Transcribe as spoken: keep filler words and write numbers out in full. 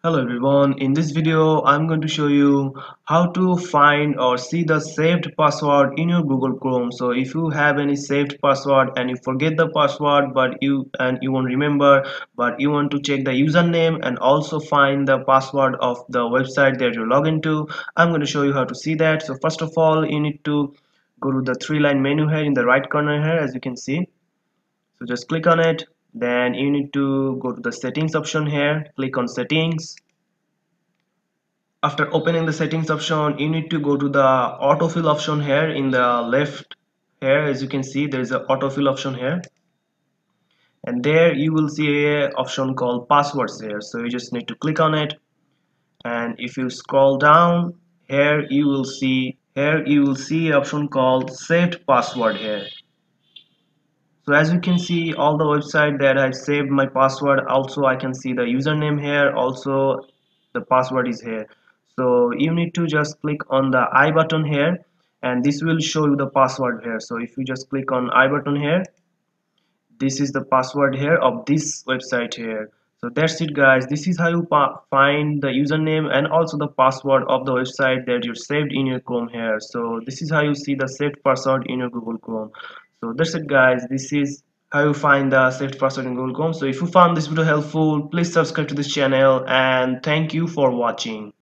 Hello everyone, in this video I'm going to show you how to find or see the saved password in your Google Chrome. So if you have any saved password and you forget the password but you and you won't remember, but you want to check the username and also find the password of the website that you log into, I'm going to show you how to see that. So first of all, you need to go to the three line menu here in the right corner here, as you can see. So just click on it. Then you need to go to the settings option here, click on settings. After opening the settings option, you need to go to the autofill option here in the left here. As you can see, there is an autofill option here, and there you will see a option called passwords here. So you just need to click on it, and if you scroll down here, you will see here you will see an option called saved password here. So as you can see, all the website that I saved my password, also I can see the username here, also the password is here. So you need to just click on the I button here, and this will show you the password here. So if you just click on I button here, this is the password here of this website here. So that's it guys, this is how you find the username and also the password of the website that you saved in your Chrome here. So this is how you see the saved password in your Google Chrome. So that's it guys, this is how you find the saved password in Google Chrome. So if you found this video helpful, please subscribe to this channel and thank you for watching.